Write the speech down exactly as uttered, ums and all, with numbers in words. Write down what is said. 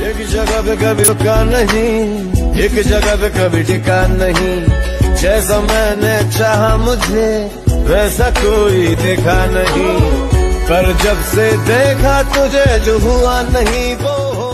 एक जगह पे कभी रुका नहीं, एक जगह पे कभी टिका नहीं। जैसा मैंने चाहा मुझे वैसा कोई देखा नहीं, पर जब से देखा तुझे जो हुआ नहीं वो